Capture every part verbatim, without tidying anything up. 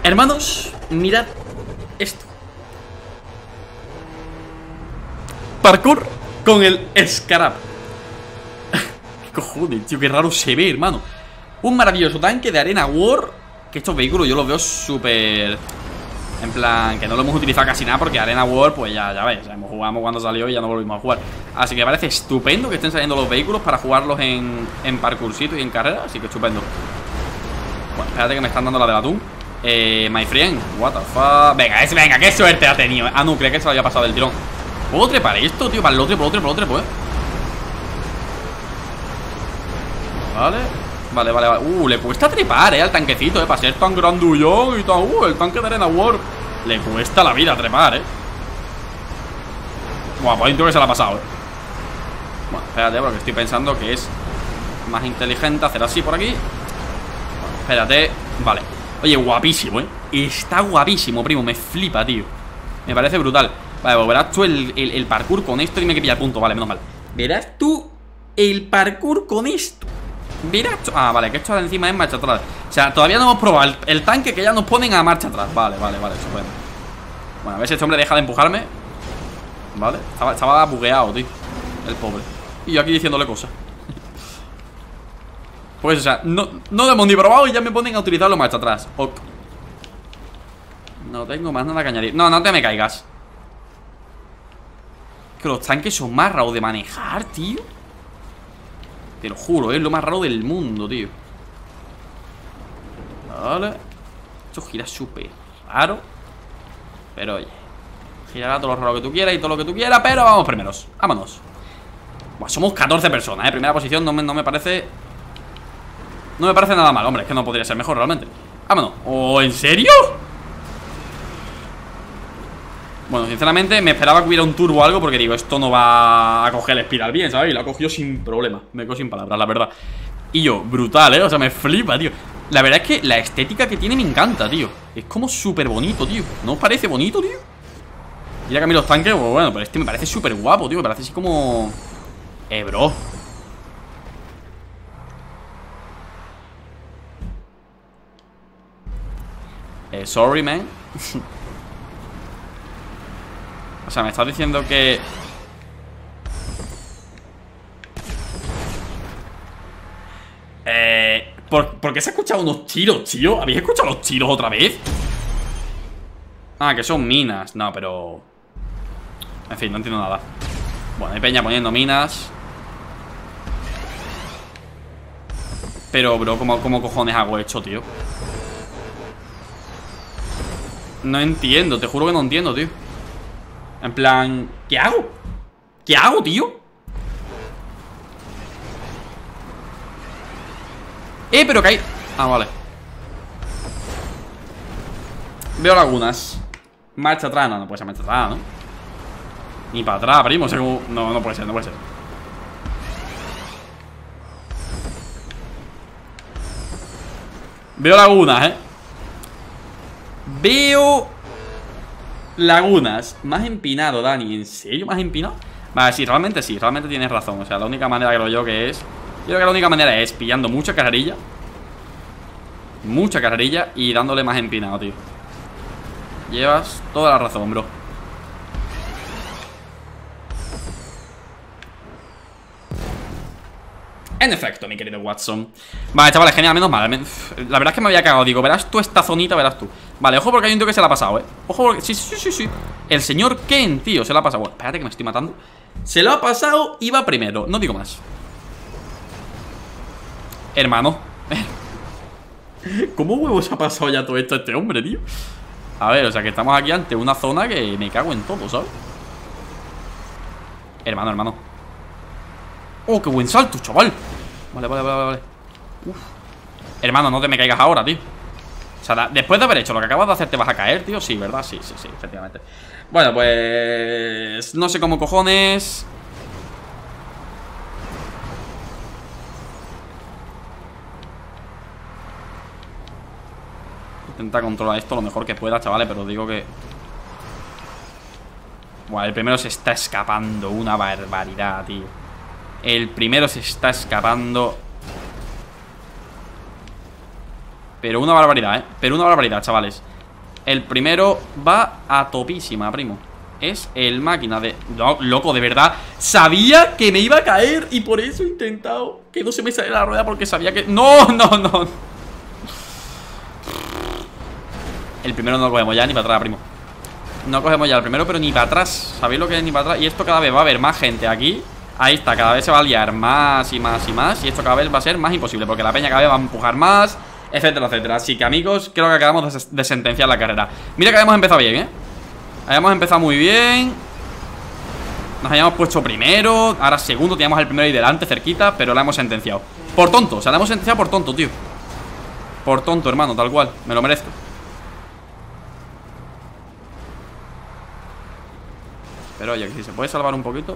Hermanos, mirad esto. Parkour con el Scarab. ¿Qué cojones, tío? Qué raro se ve, hermano. Un maravilloso tanque de Arena War. Que estos vehículos yo los veo súper... En plan, que no lo hemos utilizado casi nada porque Arena War, pues ya, ya ves, hemos jugado cuando salió y ya no volvimos a jugar. Así que me parece estupendo que estén saliendo los vehículos para jugarlos en, en parkourcito y en carrera. Así que estupendo. Bueno, espérate que me están dando la del atún. Eh, my friend, what the fuck. Venga, es, venga, qué suerte ha tenido. Ah, no, creía que se lo había pasado del tirón. ¿Puedo trepar esto, tío? Para el otro, por otro, por otro, pues. Vale. Vale, vale, vale. Uh, le cuesta trepar, eh, al tanquecito, eh. Para ser tan grandullón y tan. Uh, el tanque de Arena War. Le cuesta la vida trepar, eh. Buah, pues creo que se la ha pasado, eh. Bueno, espérate, porque estoy pensando que es más inteligente hacer así por aquí. Bueno, espérate. Vale. Oye, guapísimo, eh. Está guapísimo, primo. Me flipa, tío. Me parece brutal. Vale, pues verás tú el, el, el parkour con esto. Dime que pillar punto, vale, menos mal. Verás tú el parkour con esto. Verás tú. Ah, vale, que esto encima es marcha atrás. O sea, todavía no hemos probado el, el tanque que ya nos ponen a marcha atrás. Vale, vale, vale, estupendo. Bueno, a ver si este hombre deja de empujarme. Vale, estaba, estaba bugueado, tío. El pobre. Y yo aquí diciéndole cosas. Pues, o sea, no, no lo hemos ni probado y ya me ponen a utilizarlo marcha atrás. Ok. No tengo más nada que añadir. No, no te me caigas. Que los tanques son más raros de manejar, tío. Te lo juro, es lo más raro del mundo, tío. Vale. Esto gira súper raro. Pero oye, girará todo lo raro que tú quieras y todo lo que tú quieras. Pero vamos primeros, vámonos. Buah, somos catorce personas, eh. Primera posición no me, no me parece. No me parece nada mal, hombre. Es que no podría ser mejor realmente. Vámonos. ¿Oh, en serio? Bueno, sinceramente me esperaba que hubiera un turbo o algo. Porque digo, esto no va a coger el espiral bien, ¿sabes? Y lo ha cogido sin problema. Me quedo sin palabras, la verdad. Y yo, brutal, ¿eh? O sea, me flipa, tío. La verdad es que la estética que tiene me encanta, tío. Es como súper bonito, tío. ¿No os parece bonito, tío? Mira que a mí los tanques, pues bueno, pero este me parece súper guapo, tío. Me parece así como... Eh, bro. Eh, sorry, man. O sea, me estás diciendo que... Eh... ¿por, ¿Por qué se ha escuchado unos tiros, tío? ¿Habéis escuchado los tiros otra vez? Ah, que son minas. No, pero... En fin, no entiendo nada. Bueno, hay peña poniendo minas. Pero, bro, ¿cómo, cómo cojones hago esto, tío? No entiendo, te juro que no entiendo, tío. En plan, ¿qué hago? ¿Qué hago, tío? Eh, pero que hay... Ah, vale. Veo lagunas. Marcha atrás, no, no puede ser marcha atrás, ¿no? Ni para atrás, primo, o sea, como... No, no puede ser, no puede ser. Veo lagunas, eh. Veo... lagunas. Más empinado, Dani. ¿En serio más empinado? Vale, sí, realmente sí, realmente tienes razón. O sea, la única manera que lo yo que es... Yo creo que la única manera es pillando mucha carrerilla. Mucha carrerilla y dándole más empinado, tío. Llevas toda la razón, bro. En efecto, mi querido Watson. Vale, chavales, genial, menos mal. La verdad es que me había cagado, digo, verás tú esta zonita, verás tú. Vale, ojo porque hay un tío que se la ha pasado, eh. Ojo porque, sí, sí, sí, sí. El señor Ken, tío, se la ha pasado. Bueno, espérate que me estoy matando. Se lo ha pasado y va primero, no digo más. Hermano. ¿Cómo huevos ha pasado ya todo esto a este hombre, tío? A ver, o sea que estamos aquí ante una zona que me cago en todo, ¿sabes? Hermano, hermano. Oh, qué buen salto, chaval. Vale, vale, vale, vale. Uf. Hermano, no te me caigas ahora, tío. O sea, después de haber hecho lo que acabas de hacer, ¿te vas a caer, tío? Sí, ¿verdad? Sí, sí, sí, efectivamente. Bueno, pues... no sé cómo cojones... Intenta controlar esto lo mejor que pueda, chavales, pero digo que... Buah, el primero se está escapando. Una barbaridad, tío. El primero se está escapando. Pero una barbaridad, ¿eh? Pero una barbaridad, chavales. El primero va a topísima, primo. Es el máquina de... No, loco, de verdad. Sabía que me iba a caer y por eso he intentado que no se me saliera la rueda porque sabía que... No, no, no. El primero no lo cogemos ya ni para atrás, primo. No cogemos ya el primero, pero ni para atrás. ¿Sabéis lo que es ni para atrás? Y esto cada vez va a haber más gente aquí. Ahí está, cada vez se va a liar más y más y más. Y esto cada vez va a ser más imposible porque la peña cada vez va a empujar más, etcétera, etcétera. Así que, amigos, creo que acabamos de, de sentenciar la carrera. Mira que habíamos empezado bien, ¿eh? Habíamos empezado muy bien. Nos habíamos puesto primero. Ahora segundo, teníamos el primero ahí delante, cerquita. Pero la hemos sentenciado por tonto, o sea, la hemos sentenciado por tonto, tío. Por tonto, hermano, tal cual, me lo merezco. Pero oye, que si se puede salvar un poquito,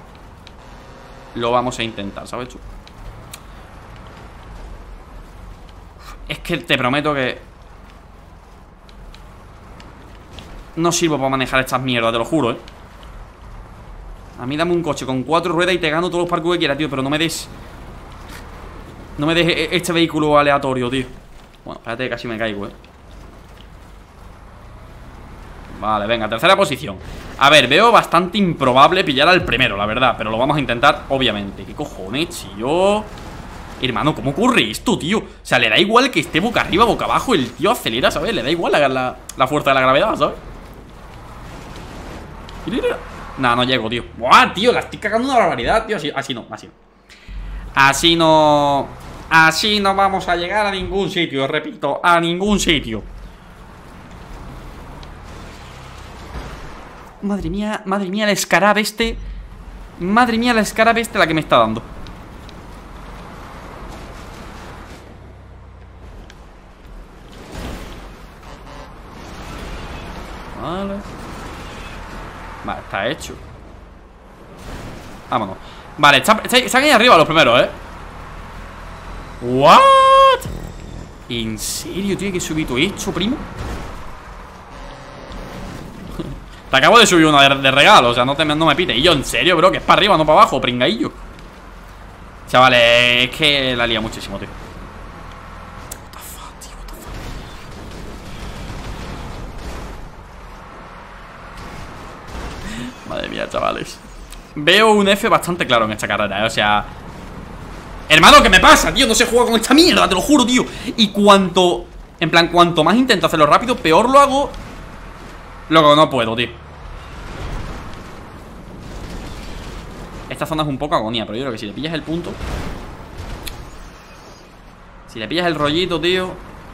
lo vamos a intentar, ¿sabes? Es que te prometo que no sirvo para manejar estas mierdas, te lo juro, ¿eh? A mí dame un coche con cuatro ruedas y te gano todos los parkour que quieras, tío. Pero no me des... No me des este vehículo aleatorio, tío. Bueno, espérate que casi me caigo, ¿eh? Vale, venga, tercera posición. A ver, veo bastante improbable pillar al primero, la verdad. Pero lo vamos a intentar, obviamente. ¿Qué cojones, tío? Hermano, ¿cómo ocurre esto, tío? O sea, le da igual que esté boca arriba, boca abajo. El tío acelera, ¿sabes? Le da igual la, la, la fuerza de la gravedad, ¿sabes? Nah, no llego, tío. Buah, tío, la estoy cagando una barbaridad, tío. Así, así no, así no. Así no... Así no vamos a llegar a ningún sitio, repito, a ningún sitio. Madre mía, madre mía, el escarabe este. Madre mía, el escarabe este la que me está dando. Vale. Vale, está hecho. Vámonos. Vale, está, está, están ahí arriba los primeros, ¿eh? ¿What? ¿En serio, tío? ¿Qué subito he hecho, primo? Te acabo de subir una de, de regalo, o sea, no, te, no me pite. Y yo, en serio, bro, que es para arriba, no para abajo, pringaillo. Chavales, es que la lía muchísimo, tío. What the fuck, tío, what the fuck. Madre mía, chavales. Veo un F bastante claro en esta carrera, ¿eh? O sea... Hermano, ¿qué me pasa, tío? No se juega con esta mierda, te lo juro, tío. Y cuanto... En plan, cuanto más intento hacerlo rápido, peor lo hago. Luego no puedo, tío. Esta zona es un poco agonía, pero yo creo que si le pillas el punto... Si le pillas el rollito, tío...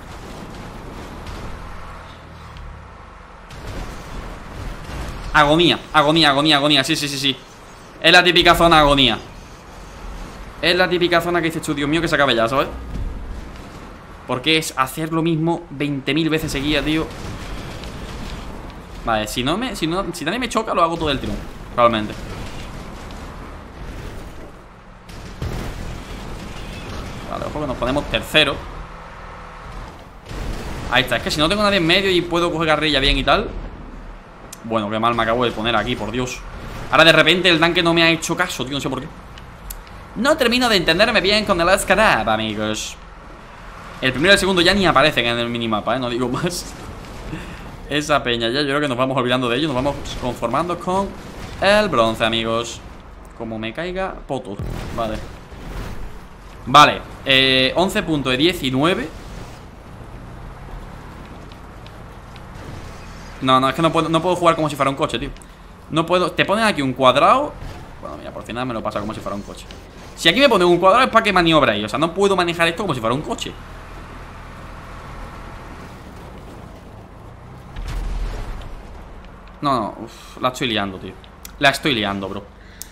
Agonía, agonía, agonía, agonía. Sí, sí, sí, sí. Es la típica zona agonía. Es la típica zona que dices tú, Dios mío, que se acabe ya, ¿sabes? Porque es hacer lo mismo veinte mil veces seguidas, tío. Vale, si no me... Si, no, si nadie me choca, lo hago todo el tirón, probablemente. Vale, ojo que nos ponemos tercero. Ahí está, es que si no tengo nadie en medio y puedo coger carrilla bien y tal. Bueno, qué mal me acabo de poner aquí, por Dios. Ahora de repente el tanque no me ha hecho caso, tío, no sé por qué. No termino de entenderme bien con el escarabe, amigos. El primero y el segundo ya ni aparecen en el minimapa, ¿eh? No digo más. Esa peña ya, yo creo que nos vamos olvidando de ello. Nos vamos conformando con el bronce, amigos. Como me caiga, poto. Vale. Vale, eh, once punto diecinueve. No, no, es que no puedo, no puedo jugar como si fuera un coche, tío. No puedo, te ponen aquí un cuadrado. Bueno, mira, por final me lo pasa como si fuera un coche. Si aquí me ponen un cuadrado es para que maniobra ahí. O sea, no puedo manejar esto como si fuera un coche. No, no, uf, la estoy liando, tío. La estoy liando, bro.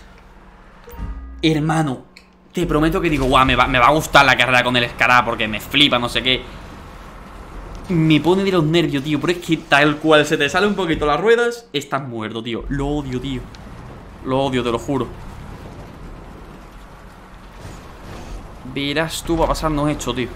Hermano, te prometo que digo, guau, me va, me va a gustar la carrera con el escarabe porque me flipa, no sé qué. Me pone de los nervios, tío. Pero es que tal cual se te sale un poquito las ruedas, estás muerto, tío. Lo odio, tío. Lo odio, te lo juro. Verás tú, va a pasarnos hecho, tío.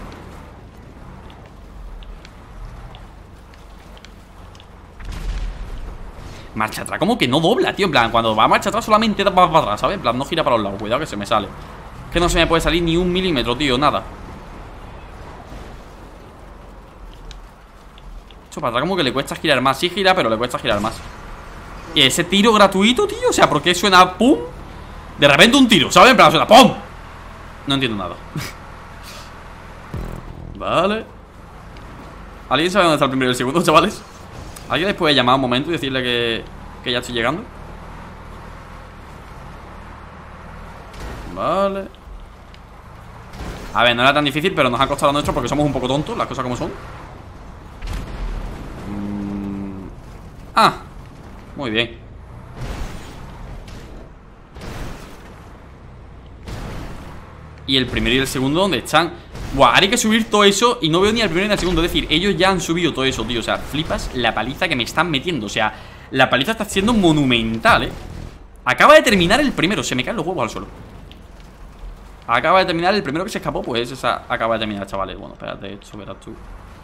Marcha atrás, como que no dobla, tío. En plan, cuando va a marcha atrás solamente va para atrás, ¿sabes? En plan, no gira para los lados. Cuidado que se me sale. Que no se me puede salir ni un milímetro, tío, nada. Esto para atrás como que le cuesta girar más. Sí gira, pero le cuesta girar más. Y ese tiro gratuito, tío. O sea, ¿por qué suena pum? De repente un tiro, ¿sabes? En plan, suena pum. No entiendo nada. Vale. ¿Alguien sabe dónde está el primero y el segundo, chavales? ¿Alguien les puede llamar un momento y decirle que, que ya estoy llegando? Vale. A ver, no era tan difícil, pero nos ha costado lo nuestro porque somos un poco tontos, las cosas como son. mm. Ah, muy bien. Y el primero y el segundo, ¿dónde están? Buah, ahora hay que subir todo eso y no veo ni al primero ni al segundo. Es decir, ellos ya han subido todo eso, tío. O sea, flipas la paliza que me están metiendo. O sea, la paliza está siendo monumental, ¿eh? Acaba de terminar el primero. Se me caen los huevos al suelo. Acaba de terminar el primero que se escapó. Pues esa acaba de terminar, chavales. Bueno, espérate, esto verás tú.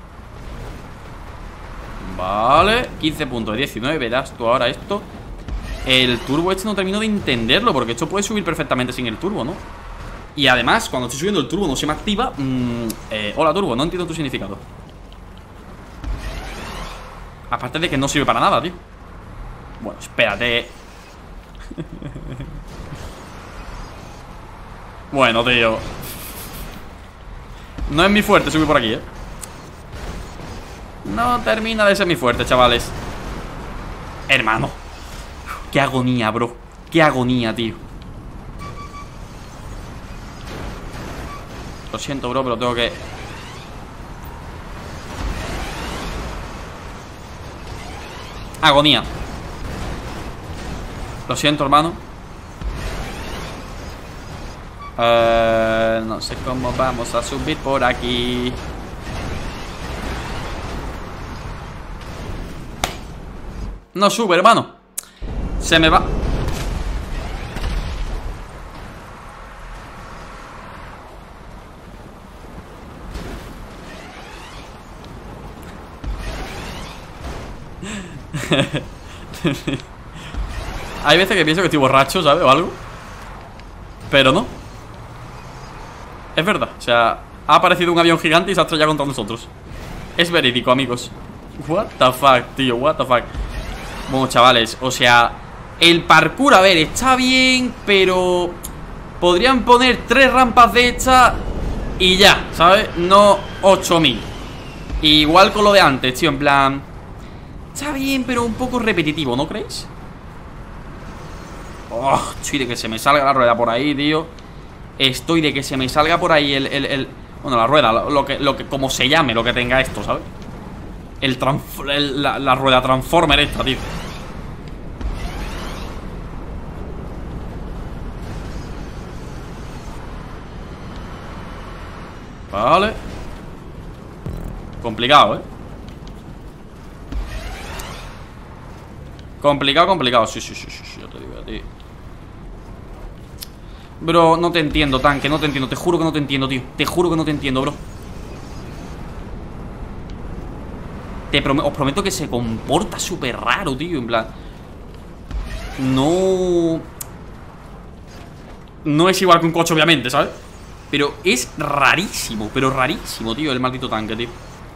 Vale, quince puntos de diecinueve. Verás tú ahora esto. El turbo este no termino de entenderlo, porque esto puede subir perfectamente sin el turbo, ¿no? Y además, cuando estoy subiendo el turbo no se me activa. mmm, eh, Hola turbo, no entiendo tu significado. Aparte de que no sirve para nada, tío. Bueno, espérate. Bueno, tío. No es mi fuerte subir por aquí, eh. No termina de ser mi fuerte, chavales. Hermano, qué agonía, bro. Qué agonía, tío. Lo siento, bro, pero tengo que... Agonía. Lo siento, hermano. uh, No sé cómo vamos a subir por aquí. No sube, hermano. Se me va. Hay veces que pienso que estoy borracho, ¿sabes? O algo. Pero no. Es verdad, o sea, ha aparecido un avión gigante y se ha estrellado contra nosotros. Es verídico, amigos. What the fuck, tío, what the fuck. Bueno, chavales, o sea, el parkour, a ver, está bien, pero podrían poner tres rampas de esta y ya, ¿sabes? No ocho mil. Igual con lo de antes, tío, en plan... Está bien, pero un poco repetitivo, ¿no creéis? Oh, estoy de que se me salga la rueda por ahí, tío. Estoy de que se me salga por ahí el... el, el... Bueno, la rueda, lo que, lo que... como se llame, lo que tenga esto, ¿sabes? El, el la, la rueda transformer esta, tío. Vale. Complicado, ¿eh? Complicado, complicado. Sí, sí, sí, sí, sí, yo te digo a ti. Bro, no te entiendo, tanque, no te entiendo. Te juro que no te entiendo, tío. Te juro que no te entiendo, bro. Te prom os prometo que se comporta súper raro, tío. En plan... No... No es igual que un coche, obviamente, ¿sabes? Pero es rarísimo, pero rarísimo, tío, el maldito tanque, tío.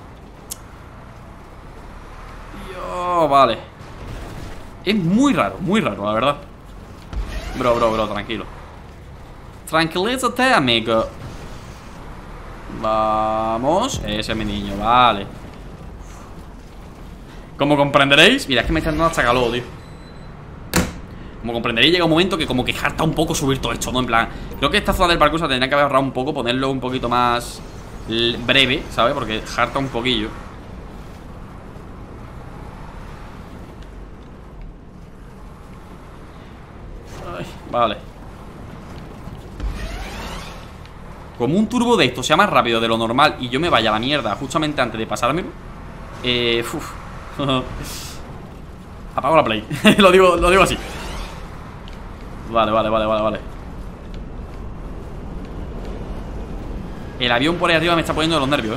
Yo, vale. Es muy raro, muy raro, la verdad. Bro, bro, bro, tranquilo. Tranquilízate, amigo. Vamos. Ese es mi niño, vale. Como comprenderéis... Mira, es que me está dando hasta calor, tío. Como comprenderéis, llega un momento que como que harta un poco subir todo esto, ¿no? En plan, creo que esta zona del parkour se tendría que haber ahorrado un poco, ponerlo un poquito más breve, ¿sabes? Porque harta un poquillo. Ay, vale. Como un turbo de esto sea más rápido de lo normal y yo me vaya a la mierda justamente antes de pasármelo. Eh... Uf. Apago la play. lo, digo, lo digo así. Vale, vale, vale, vale, vale. El avión por ahí arriba me está poniendo los nervios, eh.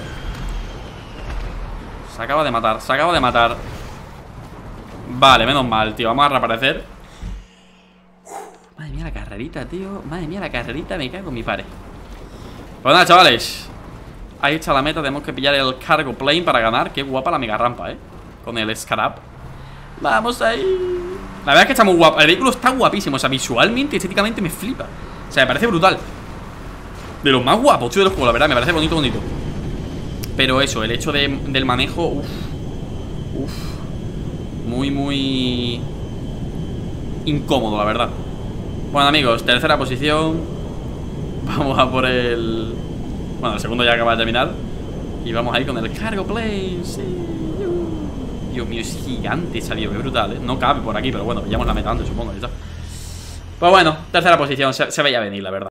Se acaba de matar, se acaba de matar. Vale, menos mal, tío. Vamos a reaparecer. Uf, madre mía la carrerita, tío. Madre mía la carrerita, me cago en mi padre. Pues nada, chavales. Ahí está la meta, tenemos que pillar el cargo plane para ganar. Qué guapa la mega rampa, eh. Con el Scarab. Vamos ahí. La verdad es que está muy guapo. El vehículo está guapísimo, o sea, visualmente y estéticamente me flipa. O sea, me parece brutal. De los más guapos, tío, del juego, la verdad, me parece bonito, bonito. Pero eso, el hecho de, del manejo, uff. Uff. Muy, muy incómodo, la verdad. Bueno, amigos, tercera posición. Vamos a por el... Bueno, el segundo ya acaba de terminar. Y vamos a ir con el cargo plane. Sí. Dios mío, es gigante ese avión, es brutal, ¿eh? No cabe por aquí, pero bueno, pillamos la meta antes, supongo, ya está. Pues bueno, tercera posición, se, se veía venir, la verdad.